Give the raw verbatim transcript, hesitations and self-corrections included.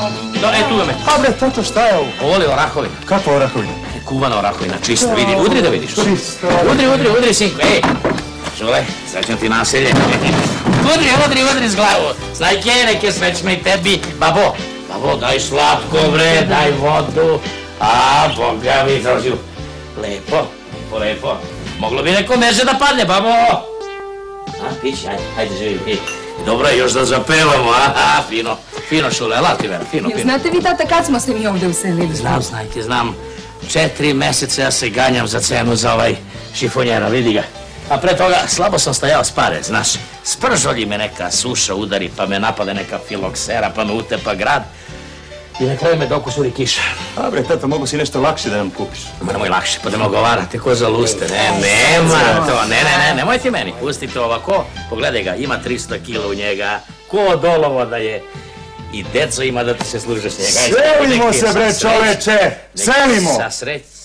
E, tu je me. A bre, tato, šta je ovo? Ovo li orahovina? Kako orahovina? Kuvana orahovina, čista, vidi, udri da vidiš. Čista. Udri, udri, udri, sinko, ej. Žule, srećam ti naselje. Udri, udri, udri s glavu. Znajke, neke srećme i tebi. Babo, babo, daj slatko, bre, daj vodu. A, Boga mi, tražiju. Lepo, lepo, lepo. Moglo bi neko meže da padne, babo. A, pići, ajde, ajde, živim, ej. Dobro je još da zapevamo, a, fino, fino, Šule, lati, Vera, fino, fino. Znate vi, tata, kad smo se mi ovde uselili? Znam, znajte, znam. Četiri meseca ja se ganjam za cenu za ovaj šifonjera, vidi ga. A pre toga slabo sam stajao s pare, znaš. Spržolji me neka suša udari, pa me napade neka filoksera, pa me utepa grad. I na kraju me dokusuri kiša. A bre, tata, mogu si nešto lakše da nam kupiš. Ma nemoj lakše, pa da me ogovarate, ko za luste. Ne, nema to, ne, ne, ne, nemojte meni, pustite ovako. Pogledaj ga, ima tristo kila u njega, ko dolovo da je. I deco ima da ti se služe s njega. Selimo se, bre, čoveče! Selimo! Sa srećom.